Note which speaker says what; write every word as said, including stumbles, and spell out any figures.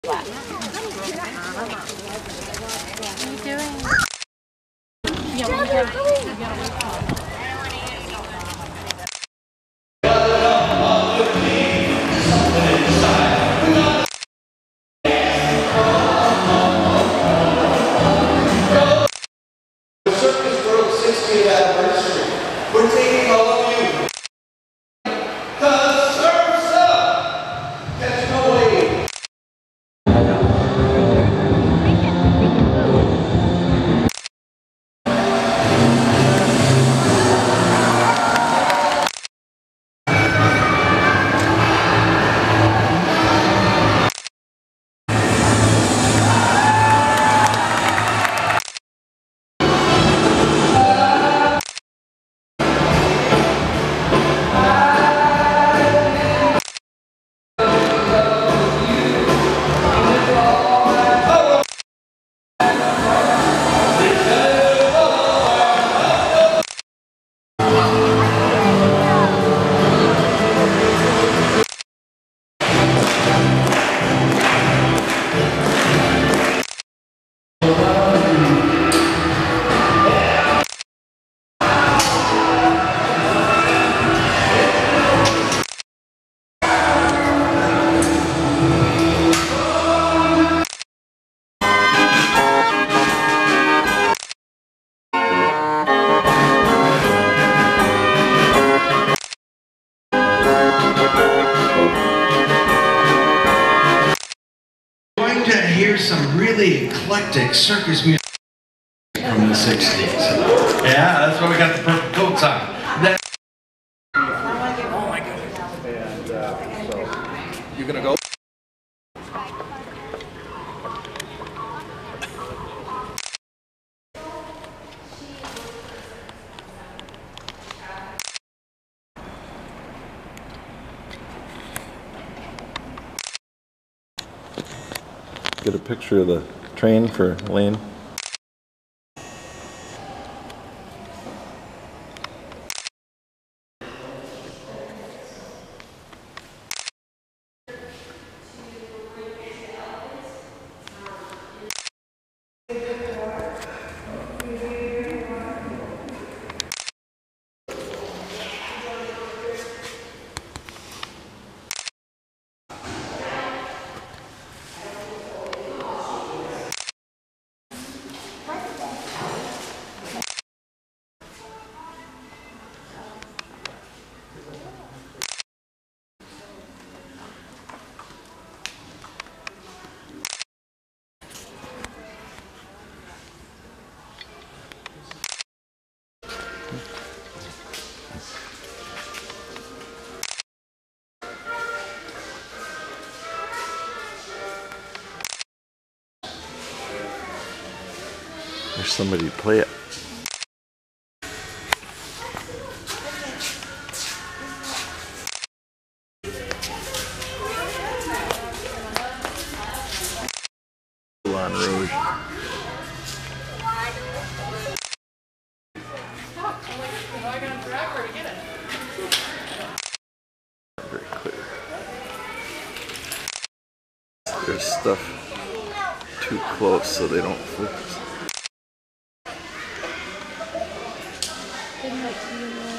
Speaker 1: What are you doing?
Speaker 2: The Circus World sixtieth anniversary. We're taking all of you. Cause surf's up! Catch no wave. Going to hear some really eclectic circus music from the sixties. Yeah, that's why we got the purple coats on. That oh my God.
Speaker 3: And uh, so, you gonna go?
Speaker 4: Get a picture of the train for Lane. There's somebody to play it. Moulin Rouge. Very clear. There's stuff too close so they don't focus.
Speaker 1: Didn't like you.